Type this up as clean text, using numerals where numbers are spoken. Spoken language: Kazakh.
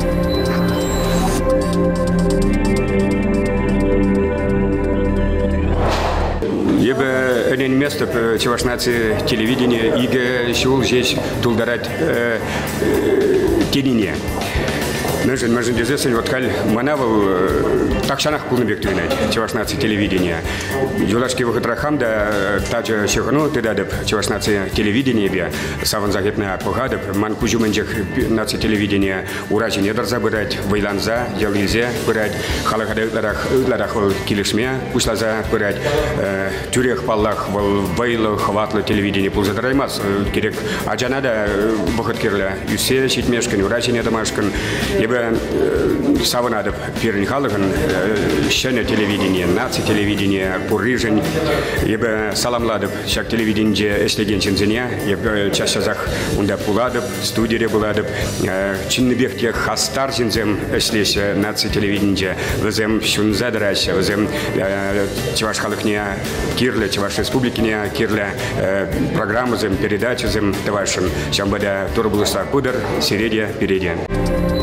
Один место Чевашнации телевидения иге шул здесь тулдарать телине. Можно дезесить вот каль манавал такшанах полнобек твинать Чевашнации телевидения. Юлашки выход рахамда таджа шехану ты дадып Чевашнации телевидения бе саван загибная погадып манкужу менджек нации телевидения уражи недр забирать вайланза ялизе бирать халахады ларах вал килишме ушлаза бирать тюрех паллах вал вайлы хватлы телевидение пулзадраймас керек аджанада выход кирля юсе щитмешкан уражи недомашкан Саванадов первый халыган щене телевидение, нация телевидение, пурижень, ебе саламладов, шак телевидение, эслеген чензеня, ебе чашазах унда пуладов, студия буладов, чиннебехте хастар чензем эслеше нация телевидение, везем шунзадраща, везем чеваш халыкня кирле, чеваш республикня кирле, программу зем передачу зем тавашин, шамбада турбулуса пудер, середия переден.